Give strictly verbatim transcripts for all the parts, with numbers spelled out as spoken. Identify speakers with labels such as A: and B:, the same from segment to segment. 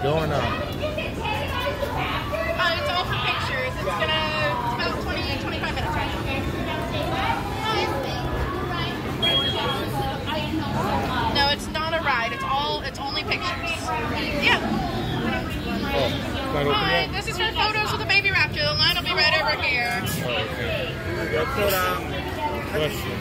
A: doing now?
B: Uh, it's all for pictures. It's gonna, it's about twenty, twenty-five minutes right now. No, it's not a ride. It's all, it's only pictures. Yeah.
A: Oh, not open
B: Hi,
A: yet?
B: this is for photos with the baby raptor. The line will be right over here.
A: Oh, okay. Bless you.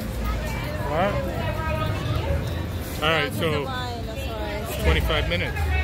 A: All right, so twenty-five minutes.